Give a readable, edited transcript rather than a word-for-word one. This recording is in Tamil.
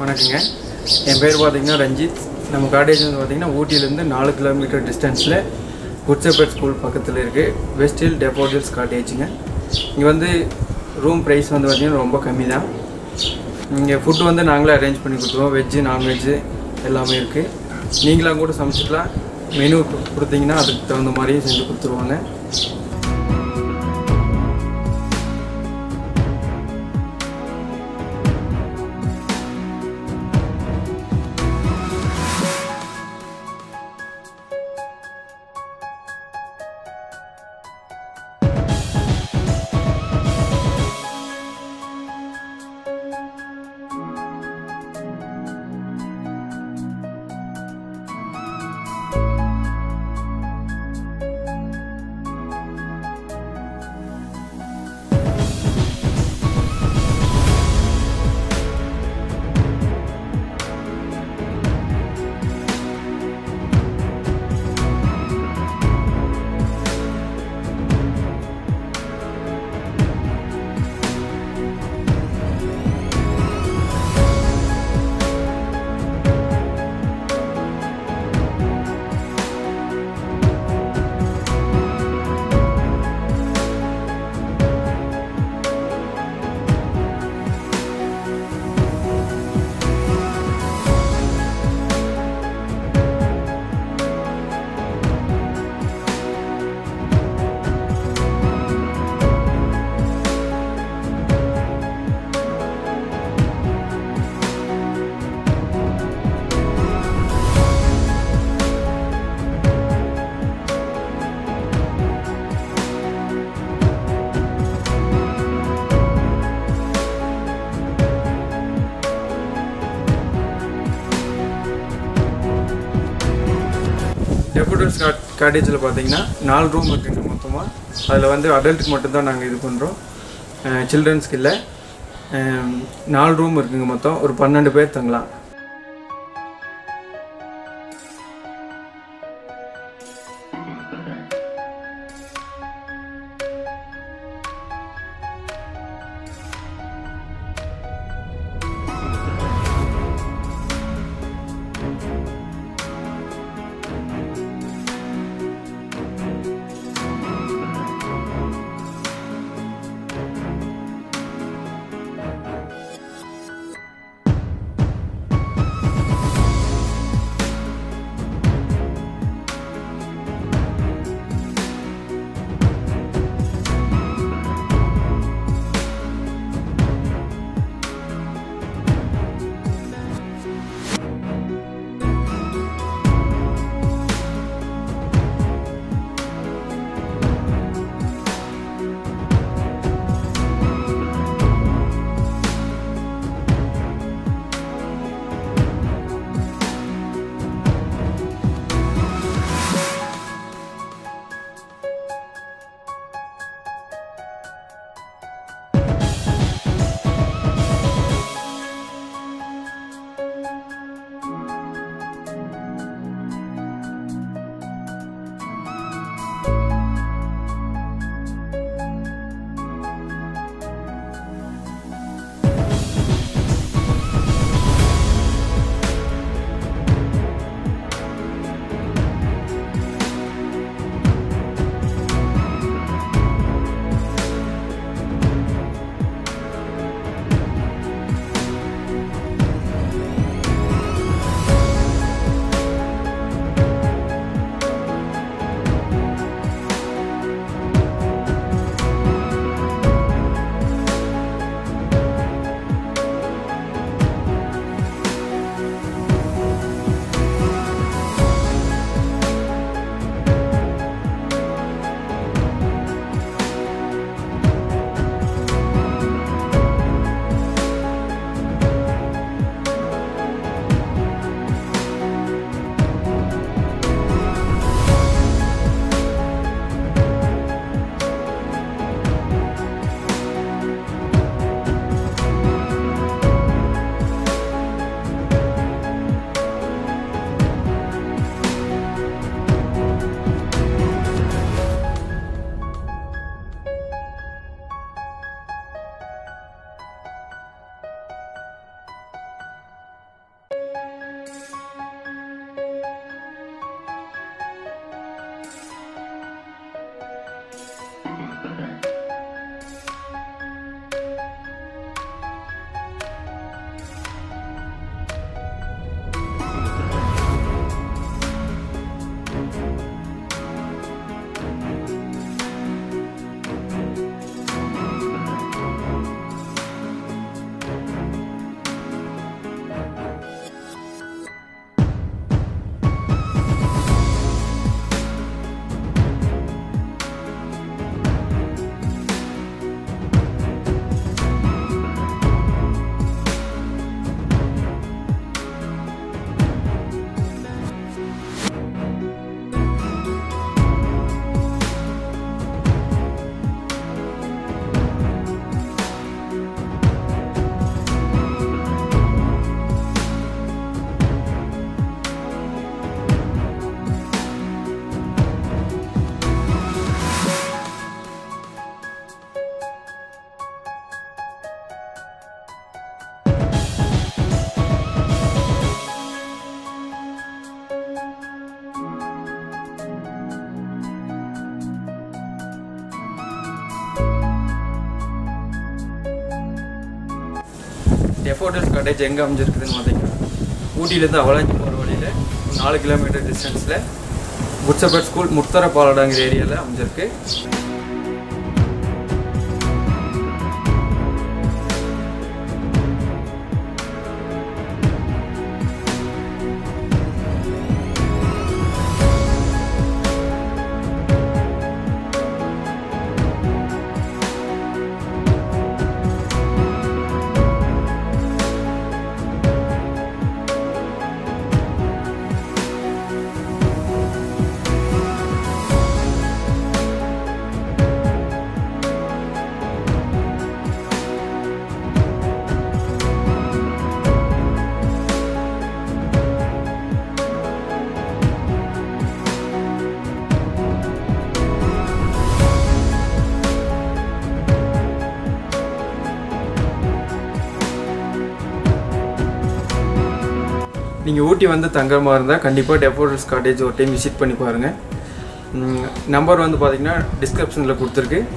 வணக்கங்க. என் பேர் பார்த்தீங்கன்னா ரஞ்சித். நம்ம காட்டேஜ் வந்து பார்த்தீங்கன்னா ஊட்டியிலேருந்து 4 கிலோமீட்டர் டிஸ்டன்ஸில் குட்சப்பேட் ஸ்கூல் பக்கத்தில் இருக்குது. வெஸ்ட் ஹில் டேஃபோடில்ஸ் காட்டேஜுங்க. இங்கே வந்து ரூம் ப்ரைஸ் வந்து பார்த்திங்கன்னா ரொம்ப கம்மி தான். இங்கே ஃபுட்டு வந்து நாங்களே அரேஞ்ச் பண்ணி கொடுத்துருவோம். வெஜ்ஜு நான்வெஜ்ஜு எல்லாமே இருக்குது. நீங்களாம் கூட சமைச்சிக்கலாம். மெனு கொடுத்தீங்கன்னா அதுக்கு தகுந்த மாதிரியே செஞ்சு கொடுத்துருவாங்க. டேஃபோடில்ஸ் காட்டேஜில் பார்த்தீங்கன்னா 4 ரூம் இருக்குங்க மொத்தமாக. அதில் வந்து அடல்ட்டுக்கு மட்டும்தான் நாங்கள் இது பண்ணுறோம், சில்ட்ரன்ஸ்க்கு இல்லை. 4 ரூம் இருக்குங்க மொத்தம். ஒரு 12 பேர் தங்கலாம். காட்டேஜ் எங்கே அமைஞ்சிருக்குதுன்னு பார்த்தீங்கன்னா ஊட்டியிலேருந்து அவலாஞ்சி போகிற வழியில் 4 கிலோமீட்டர் டிஸ்டன்ஸில் குட் ஷெப்பர்ட் ஸ்கூல் முத்தர பாலடாங்கிற ஏரியாவில் அமைஞ்சிருக்கு. நீங்கள் ஊட்டி வந்து தங்குற மாதிரி இருந்தால் கண்டிப்பாக டேஃபோடில்ஸ் காட்டேஜ் ஒரு டைம் விசிட் பண்ணி பாருங்கள். நம்பர் வந்து பார்த்திங்கன்னா டிஸ்கிரிப்ஷனில் கொடுத்துருக்கு.